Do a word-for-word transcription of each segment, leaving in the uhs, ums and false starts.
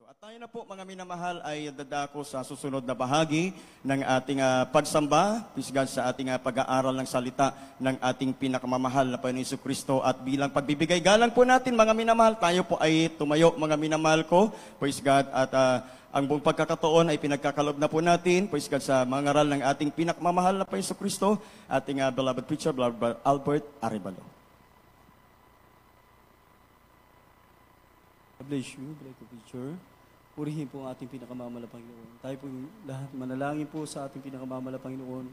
At tayo na po mga minamahal ay dadako sa susunod na bahagi ng ating uh, pagsamba, pisgad sa ating uh, pag-aaral ng salita ng ating pinakamamahal na Panginoon Jesucristo. At bilang pagbibigay galang po natin mga minamahal, tayo po ay tumayo mga minamahal ko, praise God, at uh, ang buong pagkakataon ay pinagkakalob na po natin, praise God, sa mga ngaral ng ating pinakamamahal na Panginoon Jesucristo, ating uh, beloved preacher, beloved Albert Arevalo. God bless you, beloved preacher. Purihin po ang ating pinakamamahal na Panginoon. Tayo po lahat manalangin po sa ating pinakamamahal na Panginoon.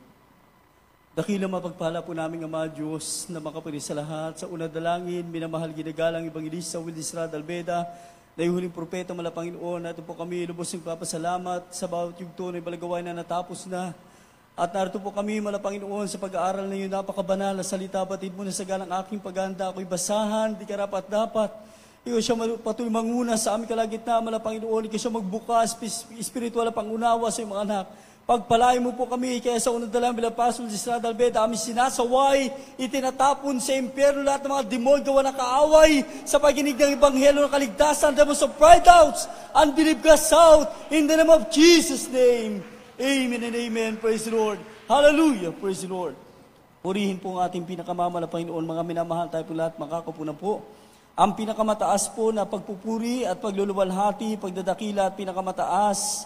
Dakilang mapagpala po namin Ama Diyos na makapanis sa lahat. Sa unang dalangin, minamahal ginagalang Evangelista Willis Rad Albeda, na yung huling propeta mala Panginoon. Nato po kami lubos ng papasalamat sa bawat yugto na ibalagawain na natapos na. At narito po kami mala Panginoon sa pag-aaral na yun napakabanal na salita. Batid mo na sa galang aking paghahanda ako'y basahan, di karapat dapat. Ikaw siya patuloy manguna sa aming kalagitnaan, mala Panginoon. Ikaw siya magbukas, espiritual na pangunawa sa iyong mga anak. Pagpalain mo po kami, kaya sa unang dalang bilang Pastor Willis Rad Albeda, aming sinasaway, itinatapon sa impyerno lahat ng mga demonyo gawa ng kaaway sa paginig ng Ebanghelyo ng kaligtasan. Demons of pride out, unbelief cast out, in the name of Jesus' name. Amen and amen. Praise the Lord. Hallelujah. Praise the Lord. Purihin po ang ating pinakamamahal na Panginoon. Mga minamahal tayo po lahat, makakapunan po. Ang pinakamataas po na pagpupuri at pagluluwalhati, pagdadakila at pinakamataas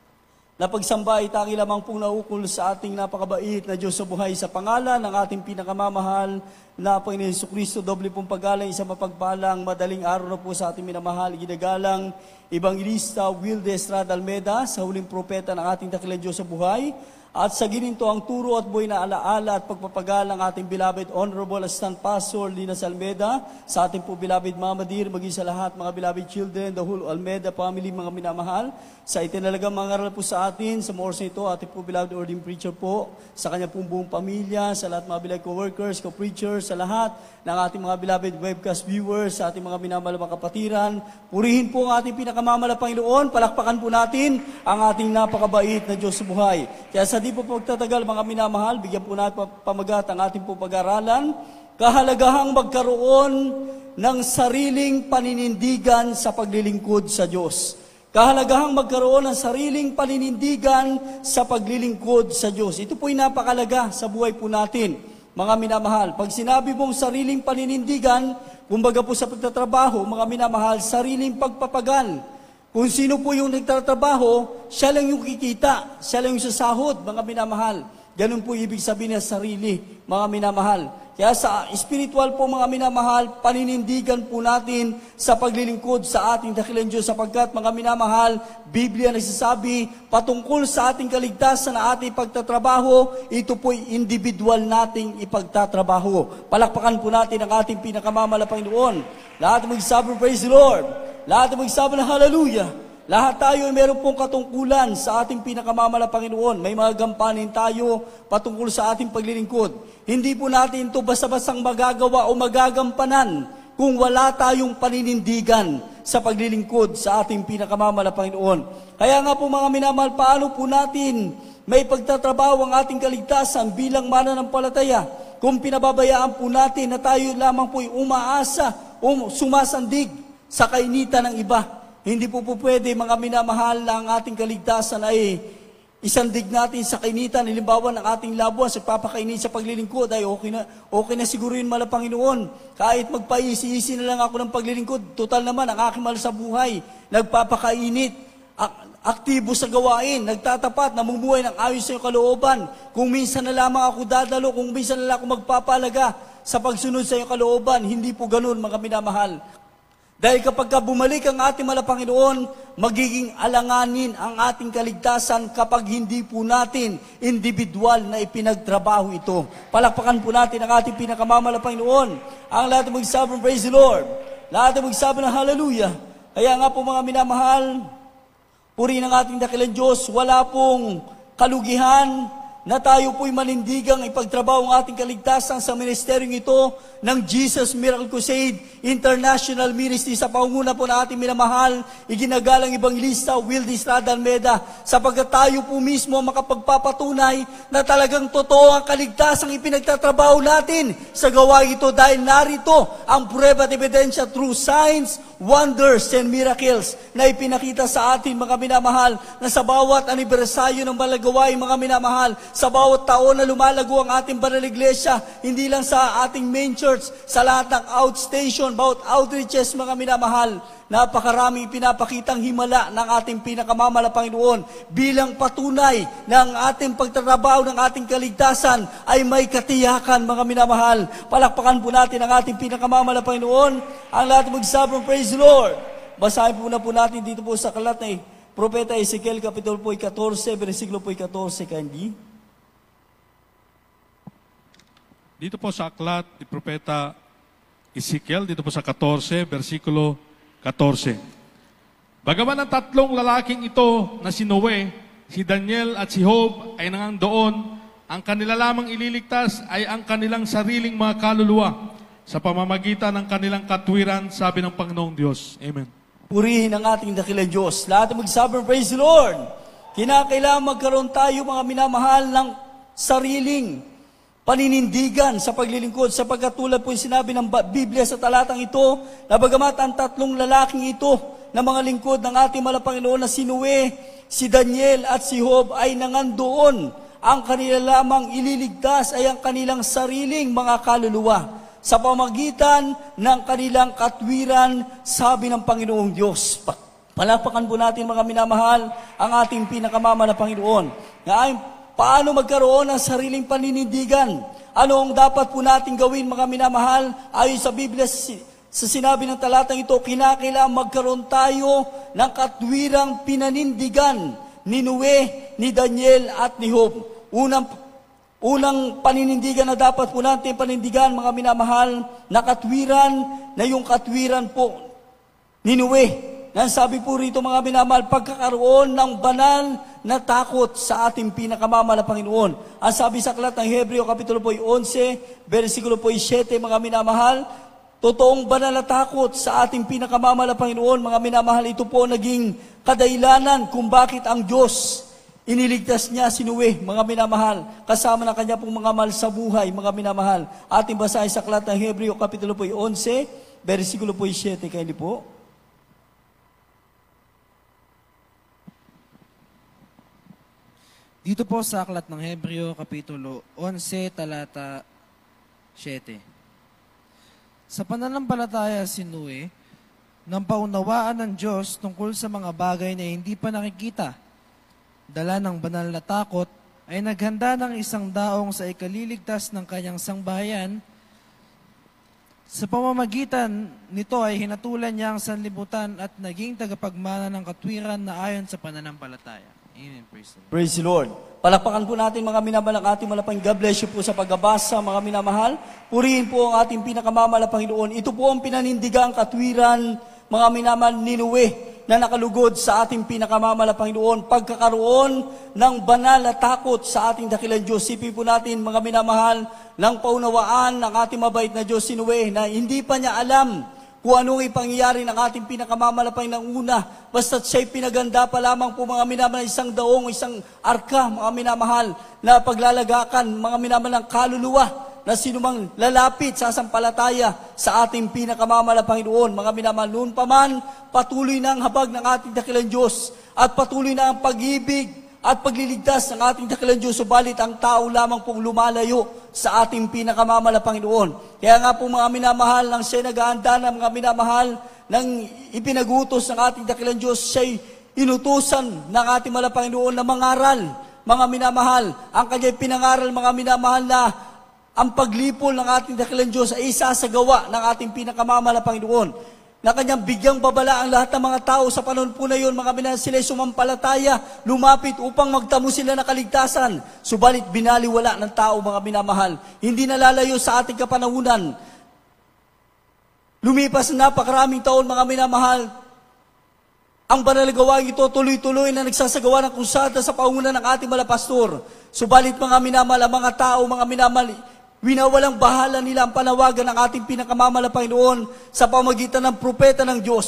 na pagsamba ay tangi lamang pong naukol sa ating napakabait na Diyos sa buhay sa pangalan ng ating pinakamamahal na Panginoon Jesucristo. Doble pong paggalang, isang mapagpalang madaling araw na po sa ating minamahal, ginagalang Evangelista Wildes Rad Almeda, sa huling propeta ng ating dakilang Diyos sa buhay. At sa gininto ang turo at buhay na alaala at pagpapagalang ating beloved Honorable Assistant Pastor Linas Almeda, sa ating po beloved Mama Dear, maging sa lahat mga beloved children, the whole Almeda family, mga minamahal, sa itinalagang mga ngaral po sa atin, sa oras na ito, ating po beloved ordained preacher po, sa kanya pong buong pamilya, sa lahat mga beloved co-workers, co-preachers, sa lahat ng ating mga beloved webcast viewers, sa ating mga minamahal mga kapatiran. Purihin po ang ating pinakamamahal na Panginoon, palakpakan po natin ang ating napakabait na Diyos sa buhay. Kaya sa di po pagtatagal mga minamahal, bigyan po natin pamagat ang ating po pag-aralan, kahalagahang magkaroon ng sariling paninindigan sa paglilingkod sa Diyos. Kahalagahang magkaroon ng sariling paninindigan sa paglilingkod sa Diyos. Ito po'y napakalaga sa buhay po natin, mga minamahal. Pag sinabi mong sariling paninindigan, kumbaga po sa pagtatrabaho, mga minamahal, sariling pagpapagal. Kung sino po yung nagtatrabaho, siya lang yung kikita, siya lang yung sasahod, mga minamahal. Ganun po ibig sabihin ng sarili, mga minamahal. Kaya sa spiritual po, mga minamahal, paninindigan po natin sa paglilingkod sa ating dakilang Diyos, sapagkat, mga minamahal, Biblia nagsasabi, patungkol sa ating kaligtasan na ating pagtatrabaho, ito po'y individual nating ipagtatrabaho. Palakpakan po natin ang ating pinakamamahal na Panginoon. Lahat magsabi, praise the Lord. Lahat ng magsabi ng hallelujah. Lahat tayo ay meron pong katungkulan sa ating pinakamamahal na Panginoon. May mga gampanin tayo patungkol sa ating paglilingkod. Hindi po natin ito basta-bastang magagawa o magagampanan kung wala tayong paninindigan sa paglilingkod sa ating pinakamamahal na Panginoon. Kaya nga po mga minamahal, paano po natin may pagtatrabaho ang ating kaligtasan bilang mananampalataya kung pinababayaan po natin na tayo lamang po'y umaasa o sumasandig sa kainitan ng iba? Hindi po po pwede, mga minamahal, na ang ating kaligtasan ay isandig natin sa kainitan. Halimbawa ng ating labuan sa papakainit sa paglilingkod, ay okay na, okay na siguro yun, mala Panginoon. Kahit magpaisi-isi na lang ako ng paglilingkod, total naman ang aking mahal sa buhay, nagpapakainit, ak- aktibo sa gawain, nagtatapat, namumuhay ng ayos sa iyong kalooban. Kung minsan na lamang ako dadalo, kung minsan na lang ako magpapalaga sa pagsunod sa iyong kalooban, hindi po ganun, mga minamahal. Dahil kapag ka bumalik ang ating mahal na Panginoon, magiging alanganin ang ating kaligtasan kapag hindi po natin individual na ipinagtrabaho ito. Palakpakan po natin ang ating pinakamamahal na Panginoon. Ang lahat ng magsabi ng praise the Lord. Lahat ng magsabi ng hallelujah. Kaya nga po mga minamahal, purihin ang ating dakilang Diyos, wala pong kalugihan na tayo po'y manindigang ipagtrabaho ang ating kaligtasan sa ministeryong ito ng Jesus Miracle Crusade International Ministry sa pangunguna po ng ating minamahal, iginagalang Evangelista Wildes Rad Almeda, sapagkat tayo po mismo makapagpapatunay na talagang totoo ang kaligtasang ipinagtatrabaho natin sa gawain ito, dahil narito ang prueba at ebidensya through signs, wonders and miracles na ipinakita sa atin, mga minamahal, na sa bawat anibersaryo ng balagawain, mga minamahal, sa bawat taon na lumalago ang ating banal iglesia, hindi lang sa ating main church, sa lahat ng outstation, bawat outreaches, mga minamahal, napakaraming pinapakitang himala ng ating pinakamamala Panginoon bilang patunay ng ating pagtatrabaho ng ating kaligtasan ay may katiyakan, mga minamahal. Palakpakan po natin ang ating pinakamamala Panginoon. Ang lahat magsabong praise the Lord. Basahin po na po natin dito po sa kalat na Propeta Ezekiel, Kapitulo po fourteen, versikulo po fourteen, kandi. Dito po sa aklat ni Propeta Ezekiel, dito po sa fourteen, versikulo fourteen. Bagaman ang tatlong lalaking ito na si Noe, si Daniel at si Job ay nangandoon, ang kanila lamang ililigtas ay ang kanilang sariling mga kaluluwa sa pamamagitan ng kanilang katwiran, sabi ng Panginoong Diyos. Amen. Purihin ang ating dakilang Diyos. Lahat ng magsabing praise the Lord. Kinakailangan magkaroon tayo, mga minamahal, ng sariling paninindigan sa paglilingkod, sapagkat tulad po yung sinabi ng Biblia sa talatang ito, na bagamat ang tatlong lalaking ito na mga lingkod ng ating malapanginoon na si Noe, si Daniel at si Job ay nangandoon, ang kanila lamang ililigtas ay ang kanilang sariling mga kaluluwa sa pamagitan ng kanilang katwiran, sabi ng Panginoong Diyos. Palapakan po natin, mga minamahal, ang ating pinakamama na Panginoon, na ay paano magkaroon ng sariling paninindigan? Ano ang dapat po natin gawin, mga minamahal? Ayon sa Biblia, sa sinabi ng talatang ito, kinakailangan magkaroon tayo ng katwirang pinanindigan ni Noe, ni Daniel at ni Job. Unang, unang paninindigan na dapat po natin panindigan, mga minamahal, na katwiran, na yung katwiran po ni Noe. Nang sabi po rito, mga minamahal, pagkakaroon ng banal na takot sa ating pinakamamala Panginoon. Ang sabi sa aklat ng Hebreo, Kapitulo po eleven, versikulo po seven, mga minamahal, totoong banal na takot sa ating pinakamamala Panginoon, mga minamahal, ito po naging kadahilanan kung bakit ang Diyos iniligtas niya si Noe, mga minamahal, kasama ng kanya pong mga mahal sa buhay, mga minamahal. Ating basahin sa aklat ng Hebreo, Kapitulo po eleven, versikulo po seven, kaya hindi po. Dito po sa aklat ng Hebreo, Kapitulo eleven, talata seven. Sa pananampalataya si Noe, nang paunawaan ng Diyos tungkol sa mga bagay na hindi pa nakikita, dala ng banal na takot, ay naghanda ng isang daong sa ikaliligtas ng kanyang sangbahayan. Sa pamamagitan nito ay hinatulan niya ang sanlibutan at naging tagapagmana ng katwiran na ayon sa pananampalataya. Amen. Praise the Lord. Praise the Lord. Palakpakan po natin, mga minamahal, ang ating malapang. God bless you po sa pagbabasa, mga minamahal. Purihin po ang ating pinakamamahal na Panginoon. Ito po ang pinanindigang katwiran, mga minamahal, ni Noe, na nakalugod sa ating pinakamamahal na Panginoon. Pagkakaroon ng banal na takot sa ating dakilang Diyos. Sipin po natin, mga minamahal, ng paunawaan ng ating mabait na Diyos si Noe, na hindi pa niya alam kung anong ipangyayari ng ating pinakamamalapay ng una. Basta't siya'y pinaganda pa lamang po, mga minamahal, isang daong, isang arka, mga minamahal, na paglalagakan, mga minamahal, ng kaluluwa na sinumang lalapit sa sampalataya sa ating pinakamamahal na Panginoon. Mga minamahal, noon pa man, patuloy na ang habag ng ating dakilang Diyos at patuloy na ang pag-ibig at pagliligtas ng ating dakilang Diyos, subalit ang tao lamang pong lumalayo sa ating pinakamamahal na Panginoon. Kaya nga po, mga minamahal, nang siya nag-aanda ng mga minamahal, nang ipinagutos ng ating dakilang Diyos, siya'y inutusan ng ating mahal na Panginoon na mangaral, mga minamahal. Ang kanya'y pinangaral, mga minamahal, na ang paglipol ng ating dakilang Diyos ay isasagawa ng ating pinakamamahal na Panginoon, na kanyang bigyang babala ang lahat ng mga tao sa panahon po na yun, mga minamahal, sila'y sumampalataya, lumapit upang magtamo sila ng kaligtasan. Subalit binaliwala ng tao, mga minamahal. Hindi nalalayo sa ating kapanahunan. Lumipas na napakaraming taon, mga minamahal. Ang banal na gawain ito tuloy-tuloy na nagsasagawa ng krusada sa paungunan ng ating mga pastor. Subalit, mga minamahal, ang mga tao, mga minamahal, winawalang bahala nila ang panawagan ng ating pinakamamahal na Panginoon sa pamagitan ng propeta ng Diyos.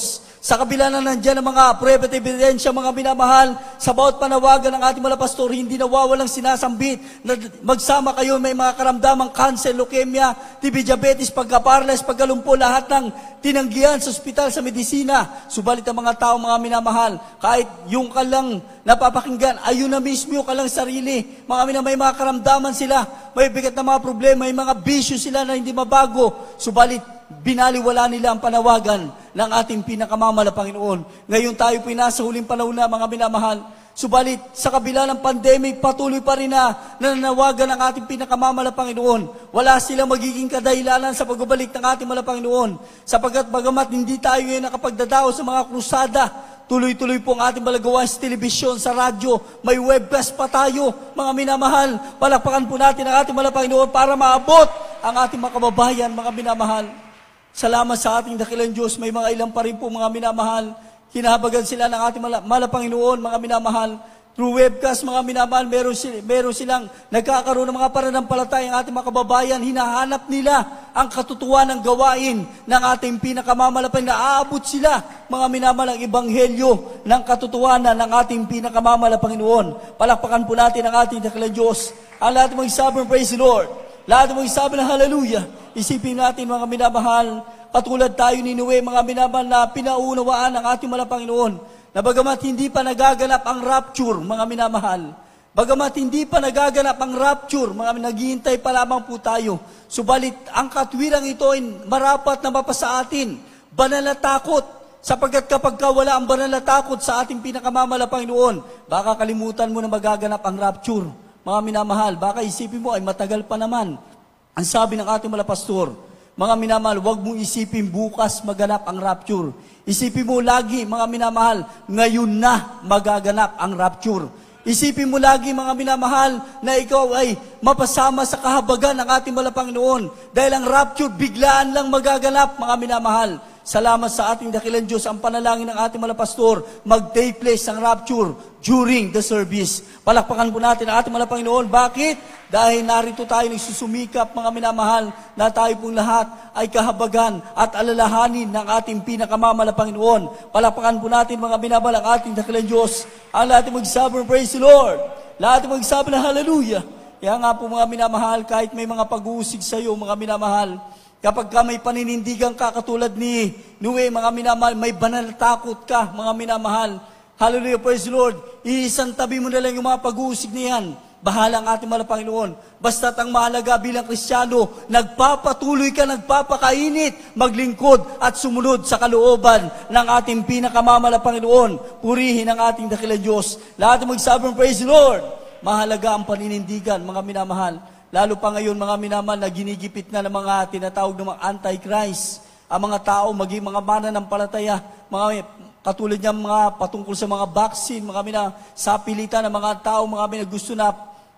Sa kabila na nandyan ang mga prueba at ebidensya, mga minamahal, sa bawat panawagan ng ating mga pastor, hindi nawawalang sinasambit na magsama kayo, may mga karamdamang cancer, leukemia, T B, diabetes, pagka-paralyzed, pagkalumpo, lahat ng tinanggihan sa ospital, sa medisina. Subalit ang mga tao, mga minamahal, kahit yung kalang napapakinggan, ayun na mismo yung kalang sarili. Mga minamahal, may mga karamdaman sila, may bigat na mga problema, may mga bisyo sila na hindi mabago. Subalit, binaliwala nila ang panawagan ng ating pinakamamahal na Panginoon. Ngayon tayo po nasa huling panahon na, mga minamahal. Subalit, sa kabila ng pandemic, patuloy pa rin na nananawagan ng ating pinakamamahal na Panginoon. Wala silang magiging kadahilanan sa pagbabalik ng ating mahal na Panginoon. Sapagkat bagamat hindi tayo ngayon nakapagdadao sa mga krusada, tuloy-tuloy po ang ating balagawan sa telebisyon, sa radyo, may webcast pa tayo, mga minamahal. Palakpakan po natin ang ating mahal na Panginoon para maabot ang ating mga kababayan, mga minamahal. Salamat sa ating dakilang Diyos, may mga ilang pa rin po, mga minamahal. Hinahabagan sila ng ating mahal na Panginoon, mga minamahal. Through webcast, mga minamahal, meron, sila, meron silang nagkakaroon ng mga pananampalataya ng ating mga kababayan. Hinahanap nila ang katutuan ng gawain ng ating pinakamamalapang na aabot sila, mga minamahal, ang ebanghelyo ng katutuanan ng ating pinakamamalapang Panginoon. Palakpakan po natin ang ating dakilang Diyos. Ang lahat ng mag-sabi ng praise the Lord. Lahat ng mag-sabi ng hallelujah. Isipin natin, mga minamahal, katulad tayo ni Noe, mga minamahal, na pinaunawaan ng ating mahal na Panginoon, na bagamat hindi pa nagaganap ang rapture, mga minamahal, bagamat hindi pa nagaganap ang rapture, mga naghihintay pa lamang po tayo, subalit ang katwirang ito ay marapat na mapasa atin, banal na takot, sapagkat kapag wala ang banal na takot sa ating pinakamamahal na Panginoon, baka kalimutan mo na magaganap ang rapture, mga minamahal, baka isipin mo ay matagal pa naman. Ang sabi ng ating mga pastor, mga minamahal, huwag mong isipin bukas maganap ang rapture. Isipin mo lagi, mga minamahal, ngayon na magaganap ang rapture. Isipin mo lagi, mga minamahal, na ikaw ay mapasama sa kahabagan ng ating mahal na Panginoon. Dahil ang rapture, biglaan lang magaganap, mga minamahal. Salamat sa ating dakilang Diyos, ang panalangin ng ating mga pastor, mag-take place ang rapture during the service. Palakpakan po natin ang ating mga Panginoon. Bakit? Dahil narito tayo nagsusumikap, mga minamahal, na tayo pong lahat ay kahabagan at alalahanin ng ating pinakamamahal na Panginoon. Palakpakan po natin, mga minamahal, ang ating dakilang Diyos. Ang lahat ay magsabi ng praise the Lord. Lahat ay magsabi ng hallelujah. Kaya nga po, mga minamahal, kahit may mga pag-uusig sa iyo, mga minamahal, kapag ka may paninindigan ka katulad ni Noe, mga minamahal, may banal na takot ka, mga minamahal. Hallelujah, praise the Lord. Iisang tabi mo na lang yung mga pag-uusig niyan. Bahala ang ating mahal na Panginoon. Basta't ang mahalaga bilang Kristiyano, nagpapatuloy ka, nagpapakainit, maglingkod at sumunod sa kalooban ng ating pinakamamahal na Panginoon. Purihin ang ating dakilang Diyos. Lahat magsabi ng praise the Lord. Mahalaga ang paninindigan, mga minamahal. Lalo pa ngayon, mga minamahal, na ginigipit na ng mga tinatawag ng mga anti-Christ. Ang mga tao, maging mga mananampalataya, mga katulad niya mga patungkol sa mga vaccine, mga mina, sa pilitan ng mga tao, mga mina gusto na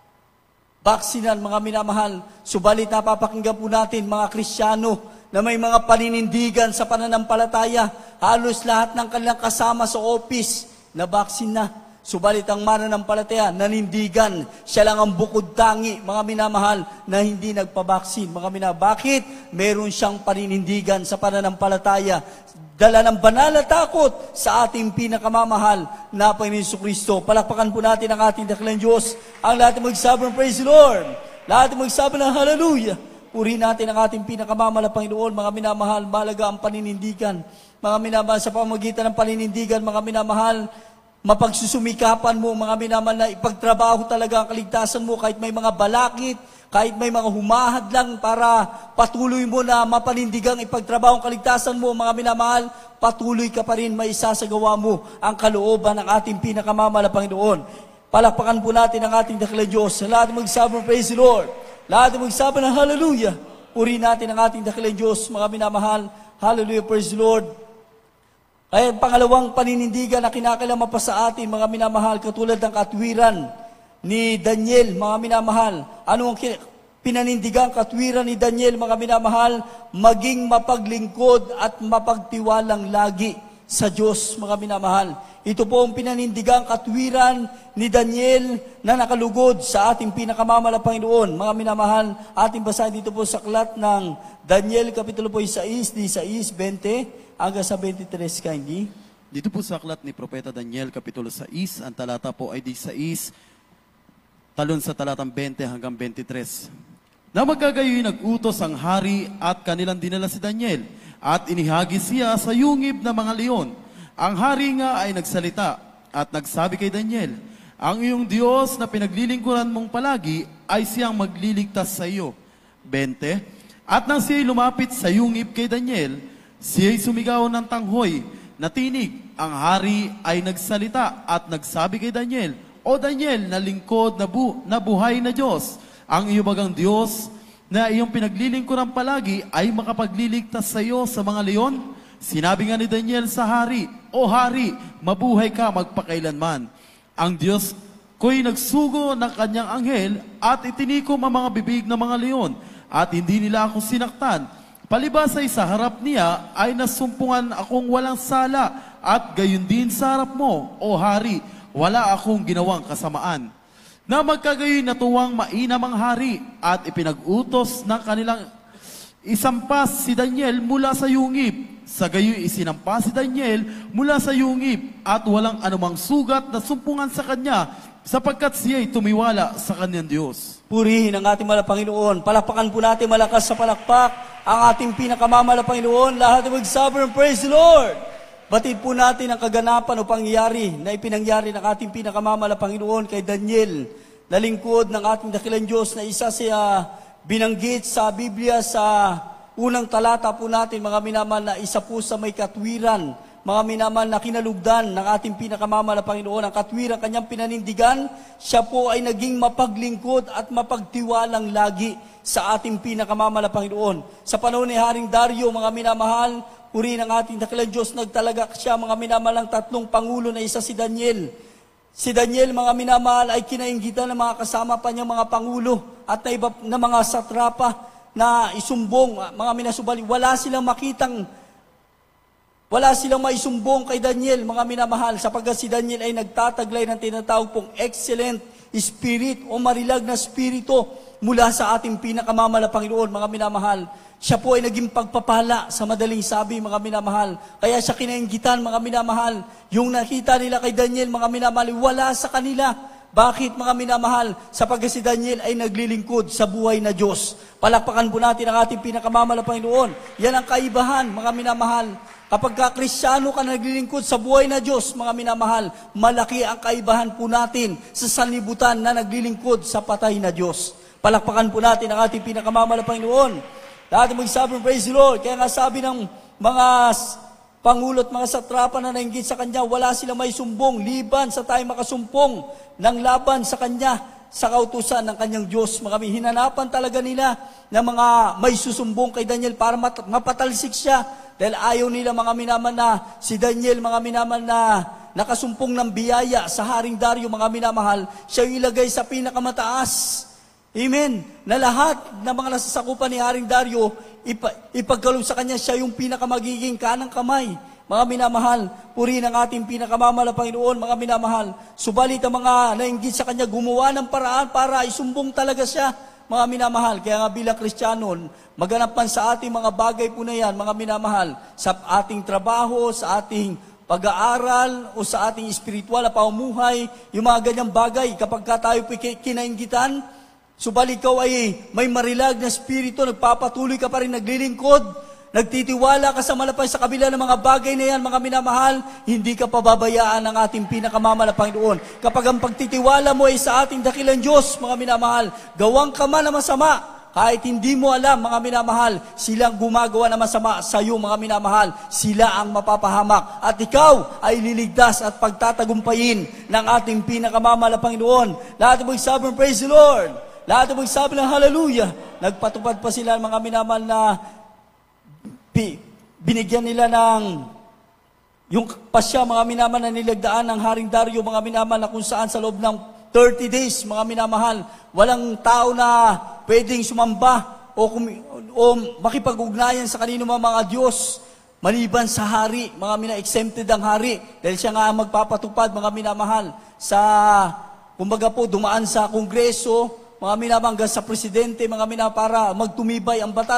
vaksinan, mga minamahal. Subalit napapakinggan po natin, mga Kristiyano, na may mga paninindigan sa pananampalataya. Halos lahat ng kanilang kasama sa office na vaccine na. Subalit ang mananampalataya, nanindigan, siya lang ang bukod tangi, mga minamahal, na hindi nagpabaksin. Mga minamahal, bakit? Meron siyang paninindigan sa pananampalataya. Dala ng banal na takot sa ating pinakamamahal na Panginoon Kristo. Palakpakan po natin ang ating dakilang Diyos. Ang lahat ng magsabi ng praise the Lord. Lahat ng magsabi ng hallelujah. Purihin natin ang ating pinakamamahal na Panginoon. Mga minamahal, malaga ang paninindigan. Mga minamahal, sa pamagitan ng paninindigan, mga minamahal, mapagsusumikapan mo, mga minamahal, na ipagtrabaho talaga ang kaligtasan mo kahit may mga balakid, kahit may mga humahad lang para patuloy mo na mapanindigang ipagtrabaho ang kaligtasan mo, mga minamahal, patuloy ka pa rin maisasagawa mo ang kalooban ng ating pinakamamahal na Panginoon. Palakpakan po natin ang ating dakilang Diyos. Lahat magsabi ng praise the Lord. Lahat magsabi ng hallelujah. Purihin natin ang ating dakilang Diyos, mga minamahal. Hallelujah, praise the Lord. Ay, pangalawang paninindigan na kinakailangan pa sa atin, mga minamahal, katulad ng katwiran ni Daniel, mga minamahal. Ano ang pinanindigan katwiran ni Daniel, mga minamahal? Maging mapaglingkod at mapagtiwalang lagi sa Diyos, mga minamahal. Ito po ang pinanindigang katwiran ni Daniel na nakalugod sa ating pinakamamahal na Panginoon. Mga minamahal, ating basahin dito po sa aklat ng Daniel, kapitulo po sais, di sais, twenty. hanggang sa twenty-three, kindly. Dito po sa aklat ni Propeta Daniel, Kapitulo six, ang talata po ay di six, talon sa talatang twenty hanggang twenty-three. Na magkagayoy nag-utos ang hari at kanilang dinala si Daniel, at inihagi siya sa yungib ng mga leon. Ang hari nga ay nagsalita at nagsabi kay Daniel, ang iyong Diyos na pinaglilingkuran mong palagi ay siyang magliligtas sa iyo. twenty. At nang siya'y lumapit sa yungib kay Daniel, siya'y sumigaw ng tanghoy na tinig. Ang hari ay nagsalita at nagsabi kay Daniel, O Daniel, na lingkod na, bu na buhay na Diyos, ang iyo bagang Diyos na iyong pinaglilingkuran palagi ay makapagliligtas sa iyo sa mga leon? Sinabi nga ni Daniel sa hari, O hari, mabuhay ka magpakailanman. Ang Diyos ko'y nagsugo ng kanyang anghel at itinikom ang mga bibig ng mga leon at hindi nila ako sinaktan. Palibas ay sa harap niya ay nasumpungan akong walang sala at gayon din sa harap mo, O hari, wala akong ginawang kasamaan. Na magkagayoy natuwang mainam ang hari at ipinag-utos ng kanilang isampas si Daniel mula sa yungib. Sa gayoy isinampas si Daniel mula sa yungib at walang anumang sugat na sumpungan sa kanya sapagkat siya'y tumiwala sa kanyang Diyos. Purihin ang ating mahal na Panginoon. Palakpakan po natin malakas sa palakpak ang ating pinakamamahal na Panginoon. Lahat ay magsabi ng praise the Lord. Batid po natin ang kaganapan o pangyayari na ipinangyari ng ating pinakamamahal na Panginoon kay Daniel, na lingkod ng ating dakilang Diyos, na isa siya binanggit sa Biblia sa unang talata po natin, mga minamahal, na isa po sa may katwiran, mga minamahal, na kinalugdan ng ating pinakamamahal na Panginoon. Ang katwiran kanyang pinanindigan, siya po ay naging mapaglingkod at mapagtiwalang lagi sa ating pinakamamahal na Panginoon. Sa panahon ni Haring Dario, mga minamahal, puri ng ating dakilang Diyos, nagtalaga siya, mga minamahal, ng tatlong pangulo na isa si Daniel. Si Daniel, mga minamahal, ay kinainggitan ng mga kasama pa niyang mga pangulo at na iba na mga satrapa na isumbong, mga minasubali. Wala silang makitang, wala silang maisumbong kay Daniel, mga minamahal, sapagkat si Daniel ay nagtataglay ng tinatawag pong excellent spirit o marilag na spirito mula sa ating pinakamamahal na Panginoon, mga minamahal. Siya po ay naging pagpapala sa madaling sabi, mga minamahal. Kaya siya kinainggitan, mga minamahal. Yung nakita nila kay Daniel, mga minamahal, wala sa kanila. Bakit, mga minamahal? Sapagkat si Daniel ay naglilingkod sa buhay na Diyos. Palakpakan po natin ang ating pinakamamahal na Panginoon. Yan ang kaibahan, mga minamahal. Kapag ka-Kristyano ka naglilingkod sa buhay na Diyos, mga minamahal, malaki ang kaibahan po natin sa sanlibutan na naglilingkod sa patay na Diyos. Palakpakan po natin ang ating pinakamamahal na Panginoon. Lahat magsabi ng praise the Lord. Kaya nga sabi ng mga pangulo at mga satrapa na nainggit sa Kanya, wala silang may sumbong, liban sa tayo makasumpong ng laban sa Kanya, sa kautusan ng Kanyang Diyos. Mga hinanapan talaga nila ng mga may susumbong kay Daniel para mat- mapatalsik siya. Dahil ayaw nila, mga minaman, na si Daniel, mga minaman, na nakasumpong ng biyaya sa Haring Dario, mga minamahal, siya yung ilagay sa pinakamataas. Amen. Na lahat ng mga nasasakupan ni Haring Dario, ipa, ipagkaloob sa kanya, siya yung pinakamagiging kanang kamay. Mga minamahal, puri ng ating pinakamamahal na Panginoon, mga minamahal. Subalit ang mga nainggit sa kanya, gumawa ng paraan para isumbong talaga siya, mga minamahal. Kaya nga bilang Kristiyano, maganap man sa ating mga bagay po na yan, mga minamahal, sa ating trabaho, sa ating pag-aaral, o sa ating espiritual na pamumuhay, yung mga ganyang bagay, kapag ka tayo kinainggitan, subalit ikaw ay may marilag na spirito, nagpapatuloy ka pa rin naglilingkod, nagtitiwala ka sa malapay sa kabila ng mga bagay na yan, mga minamahal, hindi ka pababayaan ng ating pinakamamahal na Panginoon. Kapag ang pagtitiwala mo ay sa ating dakilang Diyos, mga minamahal, gawang ka man na masama, kahit hindi mo alam, mga minamahal, silang gumagawa na masama sa iyo, mga minamahal, sila ang mapapahamak. At ikaw ay liligtas at pagtatagumpayin ng ating pinakamamahal na Panginoon. Lahat ng magsabi ng praise the Lord. Lahat ng magsabi ng hallelujah. Nagpatupad pa sila, mga minamahal, na binigyan nila ng yung pasya, mga minamahal, na nilagdaan ng Haring Dario, mga minamahal, na kung saan sa loob ng thirty days, mga minamahal, walang tao na pwedeng sumamba o, o makipag-ugnayan sa kanino mga, mga Diyos maliban sa hari, mga mina, exempted ang hari dahil siya nga magpapatupad, mga minamahal, sa, kumbaga po, dumaan sa kongreso, mga minamahal, hanggang sa presidente, mga minamahal, para magtumibay ang batas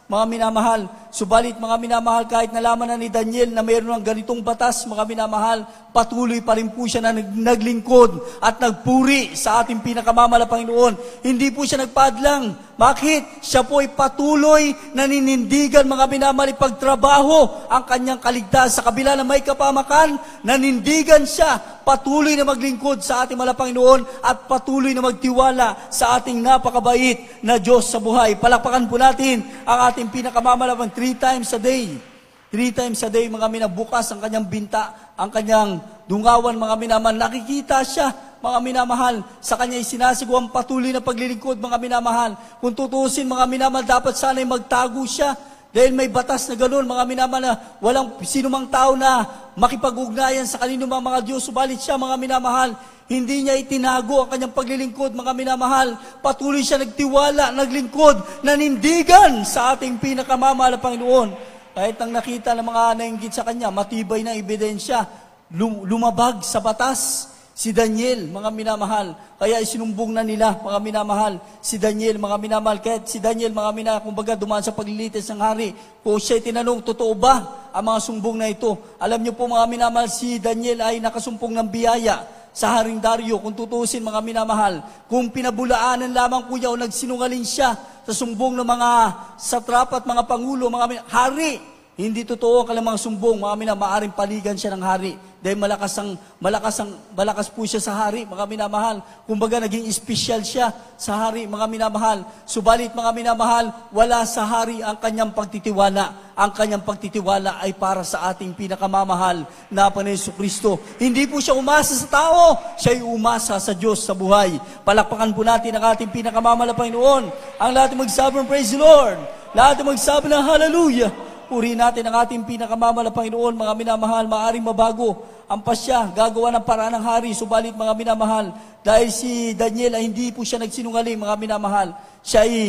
mga minamahal. Subalit mga minamahal, kahit nalaman na ni Daniel na mayroon ng ganitong batas, mga minamahal, patuloy pa rin po siya na nag- naglingkod at nagpuri sa ating pinakamamahal na Panginoon. Hindi po siya nagpaadlang. Bakit? Siya po ay patuloy na ninindigan, mga minamahal, ipagtrabaho ang kanyang kaligtas. Sa kabila na may kapamakan, nanindigan siya, patuloy na maglingkod sa ating mahal na Panginoon at patuloy na magtiwala sa ating napakabait na Diyos sa buhay. Palakpakan po natin ang ating pinakamamalapan three times a day. Three times a day, mga minabukas ang kanyang binta, ang kanyang dungawan, mga minamahal. Nakikita siya, mga minamahal, sa kanya isinasigaw ang patuloy na paglilingkod, mga minamahal. Kung tutusin, mga minamahal, dapat sana'y magtago siya. Dahil may batas na gano'n, mga minamahal, na walang sinumang tao na makipag-ugnayan sa kanino mga mga Diyos. Subalit siya, mga minamahal, hindi niya itinago ang kanyang paglilingkod, mga minamahal. Patuloy siya nagtiwala, naglingkod, nanindigan sa ating pinakamamahal na Panginoon. Kahit ang nakita ng mga nainggit sa kanya, matibay na ebidensya, lum- lumabag sa batas. Si Daniel, mga minamahal, kaya isinumbong na nila, mga minamahal, si Daniel, mga minamahal, kahit si Daniel, mga minamahal, kumbaga dumaan sa paglilitis ng hari, kung siya'y tinanong, totoo ba ang mga sumbong na ito? Alam niyo po, mga minamahal, si Daniel ay nakasumpong ng biyaya sa Haring Dario. Kung tutusin, mga minamahal, kung pinabulaanan lamang po niya o nagsinungaling siya sa sumbong ng mga satrap at mga pangulo, mga min- hari, hindi totoo ang kanilang mga sumbong, mga minamahal, maaring paligan siya ng hari. Dahil malakas ang, malakas ang, malakas po siya sa hari, mga minamahal. Kumbaga, naging espesyal siya sa hari, mga minamahal. Subalit, mga minamahal, wala sa hari ang kanyang pagtitiwala. Ang kanyang pagtitiwala ay para sa ating pinakamamahal na Panginoon Jesucristo. Hindi po siya umasa sa tao, siya ay umasa sa Diyos sa buhay. Palakpakan po natin ang ating pinakamamahal na Panginoon. Ang lahat ng magsabi ng praise the Lord. Lahat ng magsabi ng hallelujah. Purihin natin ang ating pinakamamahal na Panginoon, mga minamahal, maaring mabago ang pasya, gagawa ng paraan ng hari, subalit mga minamahal, dahil si Daniel ay hindi po siya nagsinungaling, mga minamahal, siya ay,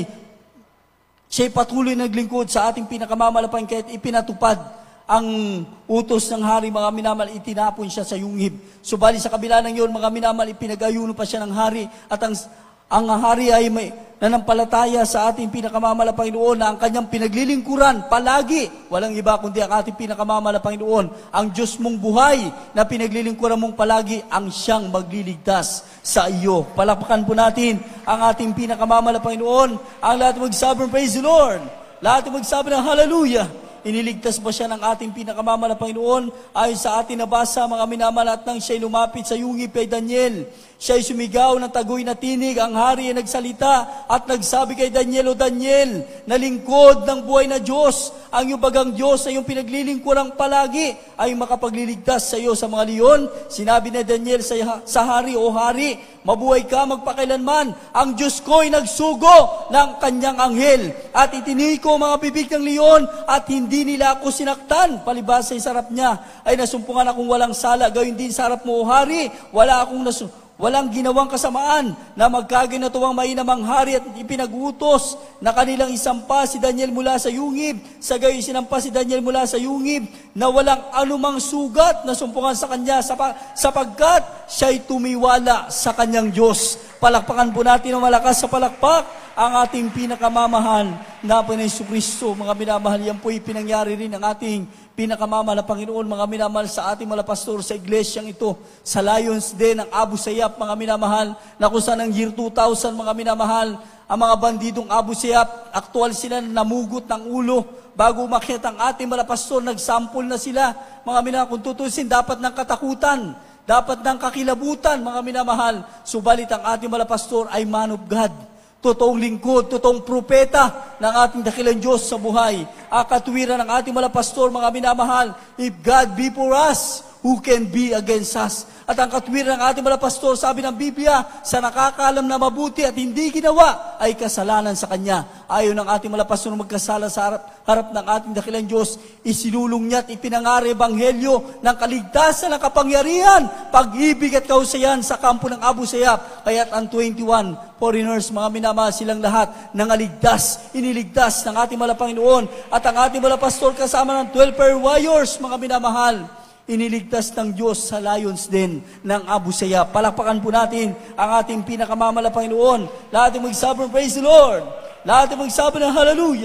siya ay patuloy naglingkod sa ating pinakamamahal na Panginoon, kahit ipinatupad ang utos ng hari, mga minamahal, itinapon siya sa yungib. Subalit sa kabila ng iyon, mga minamahal, ipinag-ayuno pa siya ng hari, at ang Ang hari ay may nanampalataya sa ating pinakamamahal na Panginoon na ang kanyang pinaglilingkuran palagi. Walang iba kundi ang ating pinakamamahal na Panginoon. Ang Diyos mong buhay na pinaglilingkuran mong palagi ang siyang magliligtas sa iyo. Palakpakan po natin ang ating pinakamamahal na Panginoon. Ang lahat magsabi ng praise the Lord. Lahat magsabi ng hallelujah. Iniligtas ba siya ng ating pinakamamahal na Panginoon? Ayon sa ating nabasa, mga minamahal, at nang siya'y lumapit sa yungib kay Daniel, siya'y sumigaw ng tagoy na tinig, ang hari ay nagsalita at nagsabi kay Daniel, O Daniel, na lingkod ng buhay na Diyos, ang iyong bagang Diyos na iyong pinaglilingkurang palagi ay makapagliligtas sa iyo sa mga leon. Sinabi ni Daniel sa, sa hari, O hari, mabuhay ka magpakailanman. Ang Diyos ko'y nagsugo ng kanyang anghel at itiniko mga bibig ng leon at hindi nila ako sinaktan. Palibhasa sa sarap niya ay nasumpungan akong walang sala. Gawin din sa harap mo, O hari, wala akong nasu walang ginawang kasamaan na magkaginatuwang mainamang hari at ipinag-utos na kanilang isampa si Daniel mula sa yungib. Sa gayon sinampa si Daniel mula sa yungib na walang anumang sugat na sumpungan sa kanya sapagkat siya'y tumiwala sa kanyang Diyos. Palakpakan po natin ng malakas sa palakpak ang ating pinakamamahal na Panginoon Jesucristo. Mga minamahal, yan po'y pinangyari rin ng ating pinakamamahal na Panginoon, mga minamahal, sa ating mga pastor sa iglesyang ito, sa Lions Den ng Abu Sayyaf, mga minamahal, na kung saan ang year two thousand, mga minamahal, ang mga bandidong Abu Sayyaf, aktual sila namugot ng ulo, bago umakyat ang ating mga pastor, nagsample na sila, mga minamahal, kung tutusin, dapat ng katakutan, dapat ng kakilabutan, mga minamahal, subalit ang ating mga pastor ay man of God, totoong lingkod, totoong propeta ng ating dakilang Diyos sa buhay. Ang katuwiran ng ating mga pastor, mga minamahal, if God be for us, who can be against us? At ang katuwiran ng ating mga pastor, sabi ng Biblia, sa nakakaalam na mabuti at hindi ginawa, ay kasalanan sa Kanya. Ayaw ng ating mga pastor magkasala sa harap, harap ng ating dakilang Diyos, isinulong niya at ipinangari ebanghelyo ng kaligtasan, ng kapangyarihan, pag-ibig at kausayan sa kampo ng Abu Sayyaf. Kaya't ang twenty-one foreigners, mga minamahal, silang lahat nangaligtas, iniligtas ng ating mga Panginoon. At ang ating mga pastor kasama ng twelve prayer warriors, mga minamahal, iniligtas ng Diyos sa Lions Den ng Abu Sayyaf. Palakpakan po natin ang ating pinakamamahal na Panginoon. Lahat ng magsabi ng praise the Lord. Lahat ng magsabi ng hallelujah.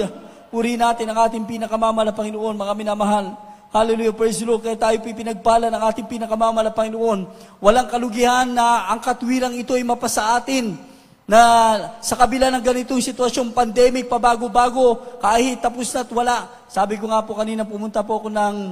Purihin natin ang ating pinakamamahal na Panginoon, mga minamahal. Hallelujah, praise the Lord. Kaya tayo po'y pinagpala ng ating pinakamamahal na Panginoon. Walang kalugihan na ang katwirang ito ay mapasa atin, na sa kabila ng ganitong sitwasyong pandemic, pabago-bago, kahit tapos na't wala. Sabi ko nga po kanina, pumunta po ako ng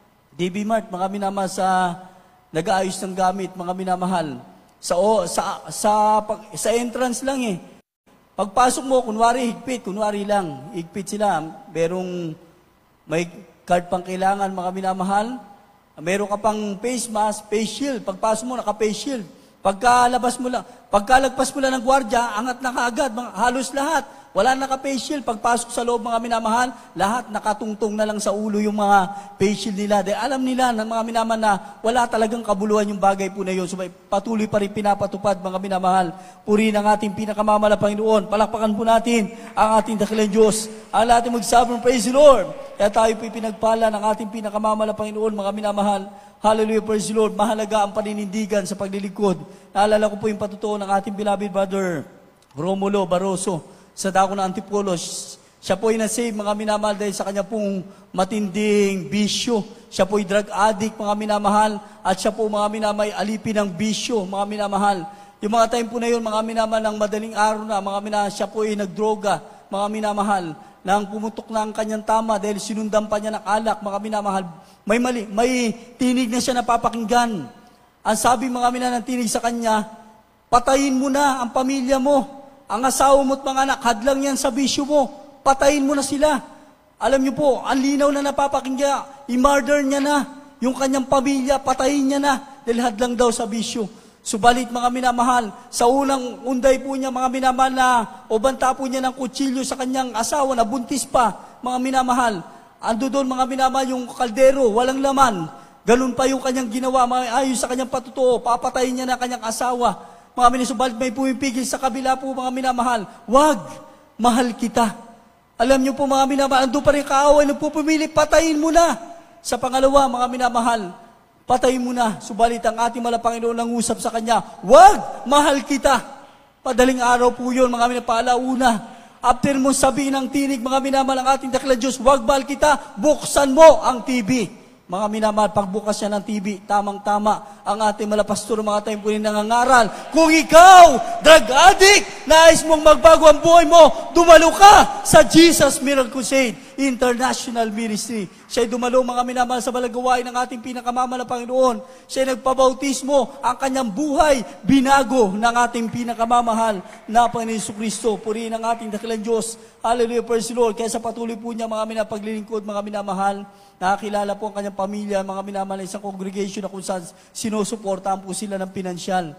D B Mart, mga minamahal, sa nag-aayos ng gamit, mga minamahal. Sa, o, sa, sa, pag, sa entrance lang eh. Pagpasok mo, kunwari higpit, kunwari lang, higpit sila. Merong may card pang kailangan, mga minamahal. Meron ka pang face mask, face shield. Pagpasok mo, naka-face shield. Pagkalabas mo lang, pagkalagpas mo lang ng gwardya, angat na kaagad, mga, halos lahat. Wala naka-face shield. Pagpasok sa loob, mga minamahal, lahat nakatungtong na lang sa ulo yung mga face shield nila. Dahil alam nila ng mga minamahal na wala talagang kabuluhan yung bagay po na yun. So patuloy pa rin pinapatupad, mga minamahal. Purihin ang ating pinakamamahal na Panginoon. Palakpakan po natin ang ating dakilang Diyos. Ang ating magsabong praise the Lord. Kaya tayo po pinagpala ng ating pinakamamahal na Panginoon, mga minamahal. Hallelujah, praise the Lord. Mahalaga ang paninindigan sa paglilingkod. Naalala ko po yung patutuo ng ating beloved brother Romulo Barroso sa dako ng Antipolos. Siya po ay nasave, mga minamahal, dahil sa kanya pong matinding bisyo. Siya po ay drug addict, mga minamahal, at siya po, mga minamahal, alipin ng bisyo, mga minamahal. Yung mga time po na yun, mga minamahal, ng madaling araw na, mga minamahal, siya po ay nagdroga, mga minamahal, nang pumutok na ang kanyang tama dahil sinundan pa niya ng alak, mga minamahal. May mali, may tinig na siya napapakinggan. Ang sabi, mga minamahal, ng tinig sa kanya, patayin mo na ang pamilya mo. Ang asawa mo at mga anak, hadlang yan sa bisyo mo. Patayin mo na sila. Alam niyo po, ang linaw na napapakinggan, i-murder niya na yung kanyang pamilya, patayin niya na dahil hadlang daw sa bisyo. Subalit, mga minamahal, sa unang unday po niya, mga minamahal, na o banta po niya ng kutsilyo sa kanyang asawa na buntis pa, mga minamahal. Ando doon, mga minamahal, yung kaldero, walang laman. Ganun pa yung kanyang ginawa, mga ayon sa kanyang patutuo, papatayin niya na kanyang asawa. Mga minasubalit, may pumipigil sa kabila po, mga minamahal. Wag, mahal kita. Alam niyo po, mga minamahal, ando pa rin kaaway, nagpupumili, patayin mo na. Sa pangalawa, mga minamahal, patayin mo na. Subalit ang ating mahal na Panginoon nang usap sa kanya, wag, mahal kita. Padaling araw po yun, mga minamahal, una. After mo sabihin ng tinig, mga minamahal, ang ating dakilang Diyos, wag, mahal kita, buksan mo ang T V. Mga minamahal, pagbukas siya ng T V, tamang-tama ang ating malapastor, mga tayo po rin nangangaral. Kung ikaw, drug addict, nais mong magbago ang buhay mo, dumalo ka sa Jesus Miracle Crusade International Ministry. Siya'y dumalo, mga minamahal, sa balagawain ng ating pinakamamahal na Panginoon. Siya'y nagpabautismo, ang kanyang buhay, binago ng ating pinakamamahal na Panginoon Jesucristo. Purihin ang ating dakilang Diyos. Hallelujah, praise the Lord. Kaya sa patuloy po niya, mga minamahal, paglilingkod, mga minamahal, nakakilala po ang kanyang pamilya, mga minamahal, isang congregation na kung saan sinusuportahan po sila ng pinansyal.